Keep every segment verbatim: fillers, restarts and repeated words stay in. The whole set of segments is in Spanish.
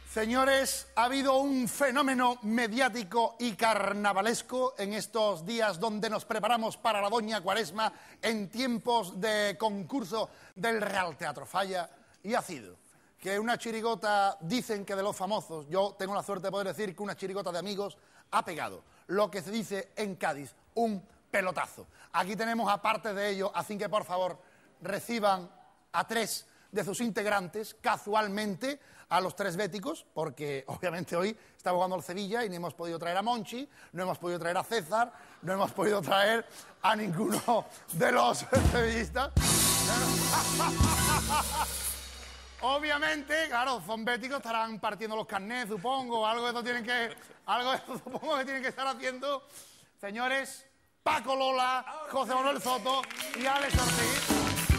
Señores, ha habido un fenómeno mediático y carnavalesco en estos días donde nos preparamos para la Doña Cuaresma en tiempos de concurso del Real Teatro Falla, y ha sido que una chirigota, dicen que de los famosos, yo tengo la suerte de poder decir que una chirigota de amigos ha pegado lo que se dice en Cádiz, un pelotazo. Aquí tenemos, aparte de ello, así que por favor reciban a tres de sus integrantes, casualmente a los tres béticos, porque obviamente hoy está jugando el Sevilla y no hemos podido traer a Monchi, no hemos podido traer a César, no hemos podido traer a ninguno de los sevillistas. Obviamente, claro, son béticos, estarán partiendo los carnets, supongo, algo de eso tienen que, algo de eso supongo que tienen que estar haciendo. Señores, Paco Lola, José Manuel Soto y Alex Ortiz.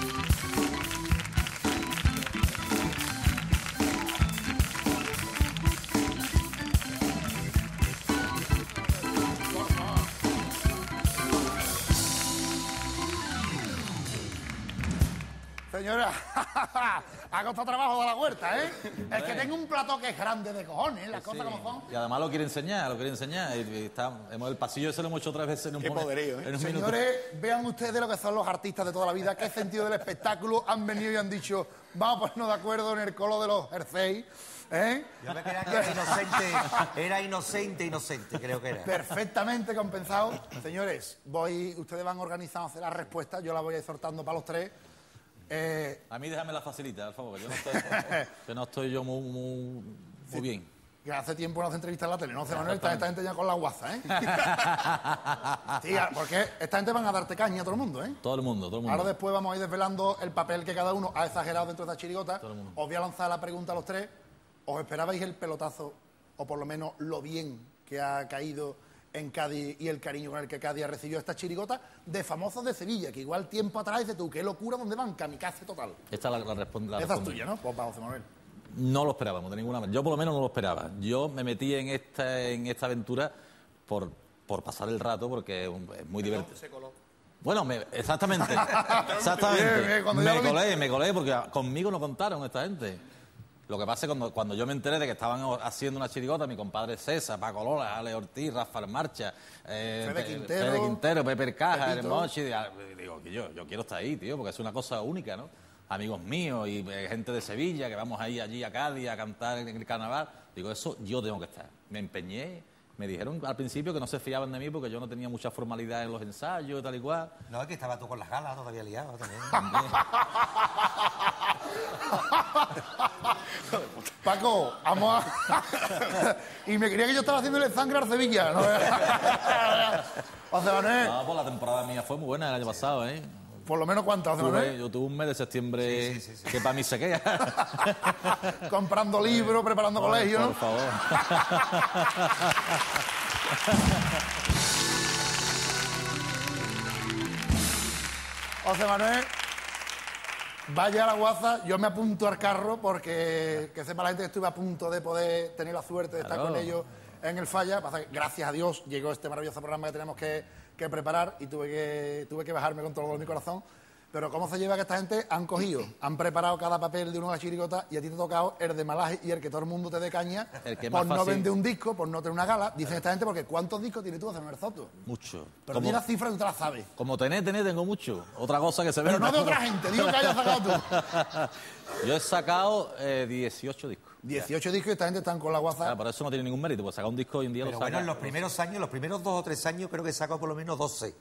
Señora, ha costado trabajo de la huerta, ¿eh? Es que tengo un plato que es grande de cojones, las cosas como son. Y además lo quiere enseñar, lo quiere enseñar. Y, y está, hemos, el pasillo ese lo hemos hecho tres veces en un, Qué poderío, ¿eh? En un Señores, minuto. Vean ustedes lo que son los artistas de toda la vida, qué sentido del espectáculo han venido y han dicho, vamos a ponernos de acuerdo en el color de los jerseys, ¿eh? Yo me creía que era inocente, era inocente, inocente, creo que era. Perfectamente compensado. Señores, voy, ustedes van organizando a hacer las respuestas, yo las voy a ir sortando para los tres. Eh, a mí déjame la facilita, por favor, yo no estoy, que no estoy yo muy, muy, muy sí, bien. Que hace tiempo no hace entrevistas en la tele, no sé, Manuel, esta, esta gente ya con la guasa, ¿eh? Sí, porque esta gente van a darte caña a todo el mundo, ¿eh? Todo el mundo, todo el mundo. Ahora después vamos a ir desvelando el papel que cada uno ha exagerado dentro de esta chirigota. Todo el mundo. Os voy a lanzar la pregunta a los tres. ¿Os esperabais el pelotazo, o por lo menos lo bien que ha caído en Cádiz y el cariño con el que Cádiz recibió esta chirigota de famosos de Sevilla, que igual tiempo atrás dices tú, qué locura, ¿dónde van? Kamikaze total. Esta la, la, respond, la Esa es tuya, ¿no? Pues vamos, Manuel. No lo esperábamos de ninguna manera. Yo por lo menos no lo esperaba. Yo me metí en esta, en esta aventura por, por pasar el rato, porque es muy divertido. Se coló. Bueno, me, exactamente. exactamente. Bien, bien, me colé, me colé, porque conmigo no contaron esta gente. Lo que pasa es que cuando, cuando yo me enteré de que estaban haciendo una chirigota, mi compadre César, Paco Lola, Ale Ortiz, Rafael Marcha, eh, Fede Quintero, Fede Quintero, Pepe Caja, el Mochi, digo, que yo, yo quiero estar ahí, tío, porque es una cosa única, ¿no? Amigos míos y eh, gente de Sevilla, que vamos a ir allí a Cádiz a cantar en el carnaval. Digo, eso yo tengo que estar. Me empeñé. Me dijeron al principio que no se fiaban de mí porque yo no tenía mucha formalidad en los ensayos y tal y cual. No, es que estaba tú con las galas, no te había liado también. Paco, vamos a... y me creía que yo estaba haciéndole sangre a Sevilla, ¿no? José Manuel. No, pues la temporada mía fue muy buena el año pasado, ¿eh? Por lo menos ¿cuántas, José Manuel? Yo tuve un mes de septiembre sí, sí, sí, sí. que para mí se queda. Comprando libros, preparando por, colegio, ¿no? Por favor. José Manuel, vaya a la guaza, yo me apunto al carro porque que sepa la gente que estuve a punto de poder tener la suerte de claro. estar con ellos en el Falla. Pasa que, gracias a Dios llegó este maravilloso programa que tenemos que, que preparar y tuve que, tuve que bajarme con todo lo de mi corazón. Pero cómo se lleva que esta gente han cogido, han preparado cada papel de una chirigota y a ti te ha tocado el de malaje y el que todo el mundo te dé caña por no vender un disco, por no tener una gala. Dicen esta gente porque ¿cuántos discos tienes tú, José Manuel Soto? Mucho. Pero di la cifra y tú te la sabes. Como tenés, tenés, tengo mucho. Otra cosa que se ve. Pero no de otra gente, digo que hayas sacado tú. Yo he sacado eh, dieciocho discos. dieciocho discos y esta gente están con la guaza. Claro, por eso no tiene ningún mérito, pues sacar un disco hoy en día Pero lo saca. bueno, en los primeros años, los primeros dos o tres años, creo que he sacado por lo menos doce.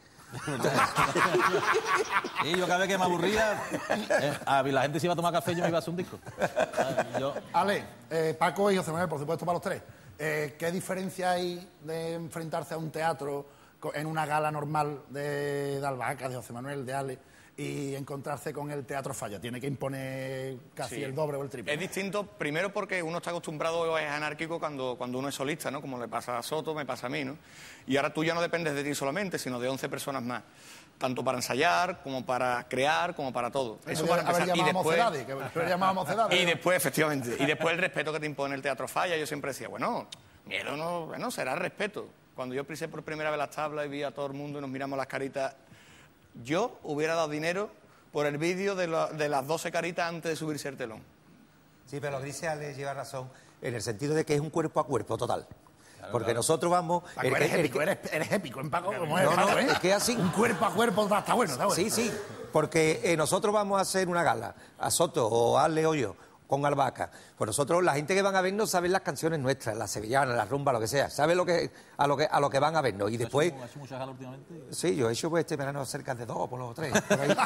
Y yo cada vez que me aburría, eh, a, la gente se iba a tomar café y yo me iba a hacer un disco. Yo... Ale, eh, Paco y José Manuel, por supuesto, para los tres. Eh, ¿Qué diferencia hay de enfrentarse a un teatro en una gala normal de, de Albahaca, de José Manuel, de Ale, y encontrarse con el Teatro Falla? Tiene que imponer casi sí. el doble o el triple. Es distinto, primero porque uno está acostumbrado, es anárquico cuando, cuando uno es solista, ¿no? Como le pasa a Soto, me pasa a mí, ¿no? Y ahora tú ya no dependes de ti solamente, sino de once personas más. Tanto para ensayar, como para crear, como para todo. Eso, Eso para empezar. Y después, mocedades, que llamaba mocedades. Y después, efectivamente, y después el respeto que te impone el Teatro Falla. Yo siempre decía, bueno, miedo no, bueno, será respeto. Cuando yo pisé por primera vez las tablas y vi a todo el mundo y nos miramos las caritas, yo hubiera dado dinero por el vídeo de, la, de las doce caritas antes de subirse el telón. Sí, pero lo que dice Ale lleva razón. en el sentido de que es un cuerpo a cuerpo total. Claro, porque claro. nosotros vamos... Paco, el, eres, el, épico, el, eres, eres épico en Paco, como no, es, no, Paco, ¿eh? es que así... Un cuerpo a cuerpo está, está bueno, está bueno. Sí, sí, porque eh, nosotros vamos a hacer una gala, a Soto o a Ale o yo, con Albahaca. Pues nosotros, la gente que van a vernos, saben las canciones nuestras, las sevillanas, las rumbas, lo que sea, sabe lo que, a, lo que, a lo que van a vernos. Y después... ¿Has hecho muchas galas últimamente? Sí, yo he hecho pues este verano cerca de dos, por los tres. Por ahí.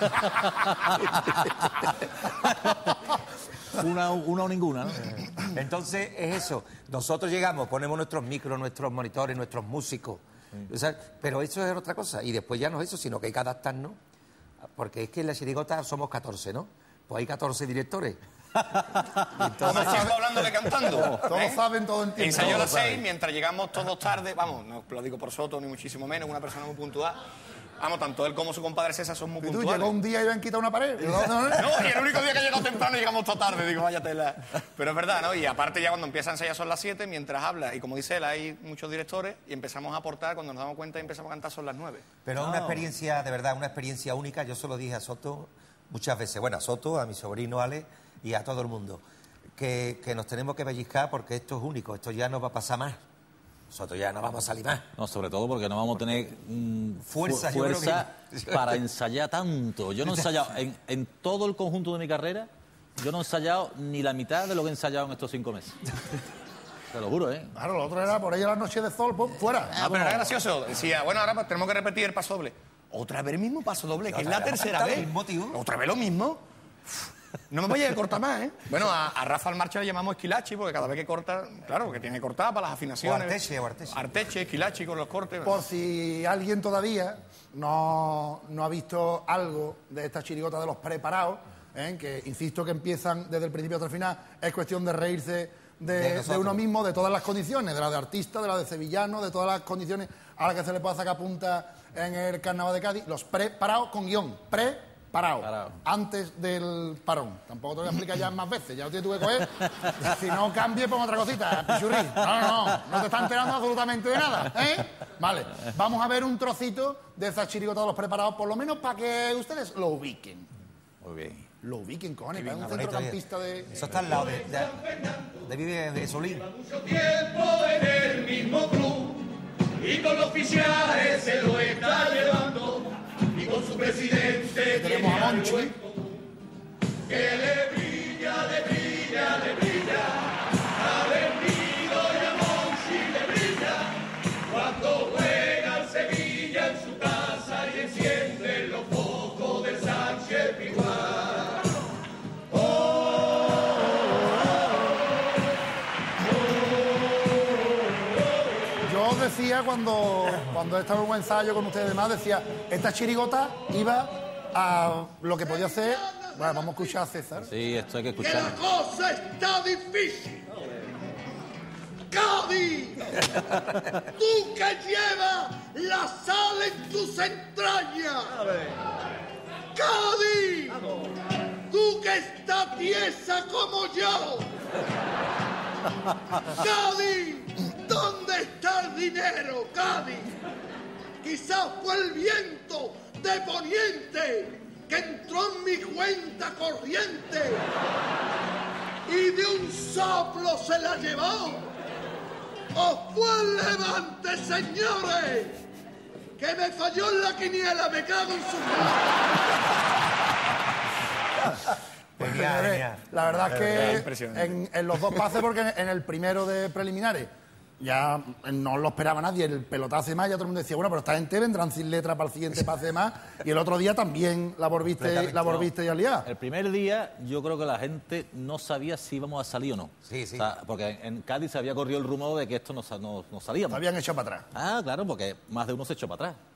Una, una o ninguna, ¿no? Entonces es eso. Nosotros llegamos, ponemos nuestros micros, nuestros monitores, nuestros músicos. Sí. O sea, pero eso es otra cosa. Y después ya no es eso, sino que hay que adaptarnos. Porque es que en la chirigota somos catorce, ¿no? Pues hay catorce directores. Entonces, siempre hablando de cantando. Todos ¿eh? saben, todos entienden. Ensayo a las seis, mientras llegamos todos tarde, vamos, no lo digo por Soto ni muchísimo menos, una persona muy puntual. Vamos, tanto él como su compadre César son muy ¿Y tú puntuales. llegó un día y habían quitado una pared? No, no, no, no, y el único día que llegó temprano llegamos toda tarde, digo, vaya tela. Pero es verdad, ¿no? Y aparte ya cuando empieza a ensayar son las siete, mientras habla, y como dice él, hay muchos directores, y empezamos a aportar, cuando nos damos cuenta y empezamos a cantar son las nueve. Pero es oh. una experiencia, de verdad, una experiencia única. Yo se lo dije a Soto muchas veces, bueno, a Soto, a mi sobrino Ale y a todo el mundo, que, que nos tenemos que pellizcar porque esto es único, esto ya no va a pasar más. Nosotros ya no vamos a salir más. No, sobre todo porque no vamos a tener mm, fuerza, fu fuerza que... para ensayar tanto. Yo no he ensayado, en, en todo el conjunto de mi carrera, yo no he ensayado ni la mitad de lo que he ensayado en estos cinco meses. Te lo juro, ¿eh? Claro, lo otro era por ella la noche de sol, pues, fuera. Ah, pero era gracioso. Decía, bueno, ahora tenemos que repetir el paso doble. Otra vez el mismo paso doble, que es la tercera vez. Mismo, tío. Otra vez lo mismo. No me vaya a cortar más, ¿eh? Bueno, a, a Rafa al Marcha le llamamos esquilachi, porque cada vez que corta, claro, que tiene que cortar para las afinaciones. O arteche, o arteche. Arteche, esquilachi con los cortes. Por si alguien todavía no, no ha visto algo de esta chirigota de los preparados, ¿eh? Que insisto que empiezan desde el principio hasta el final, es cuestión de reírse de, de, de uno mismo, de todas las condiciones, de la de artista, de la de sevillano, de todas las condiciones a las que se le puede sacar punta en el Carnaval de Cádiz. Los preparados con guión, pre Parado, Parado, antes del parón. Tampoco te voy a explicar ya más veces, ya lo tienes tú que coger. Si no, cambie, pon otra cosita, pichurrí. No, no, no, no te está enterando absolutamente de nada, ¿eh? Vale, vamos a ver un trocito de esa chirigota de los preparados, por lo menos para que ustedes lo ubiquen. Muy bien. Lo ubiquen, cojones, para un centrocampista de... Eso está al lado de... de, de Vive de Solín. Mucho tiempo en el mismo club y con los oficiales se lo está llevando. Y con su presidente tenemos a Monchi, que le brilla, le brilla, le brilla. Ha venido y a Monchi le brilla. Cuando juega el Sevilla en su casa y enciende los focos del Sánchez Pizjuán. Oh, oh, oh, oh. Yo decía cuando, cuando estaba en un ensayo con ustedes demás, decía, esta chirigota iba a lo que podía hacer... Bueno, vamos a escuchar a César. Sí, esto hay que que escuchar. la cosa está difícil. Cádiz, tú que llevas la sal en tus entrañas. Cádiz, tú que estás tiesa como yo. Cádiz, ¿dónde está el dinero, Cádiz? Quizás fue el viento de poniente que entró en mi cuenta corriente y de un soplo se la llevó. ¡O fue el levante, señores! ¡Que me falló en la quiniela! ¡Me cago en su Pues, señores, la verdad es que en, en los dos pases, porque en el primero de preliminares ya no lo esperaba nadie, el pelotazo de más, ya todo el mundo decía, bueno, pero esta gente vendrán sin letra para el siguiente pase de más, y el otro día también la volviste, la volviste y aliada. El primer día yo creo que la gente no sabía si íbamos a salir o no. Sí, sí. O sea, porque en Cádiz se había corrido el rumor de que esto no, no, no salíamos. Se habían echado para atrás. Ah, claro, porque más de uno se echó para atrás.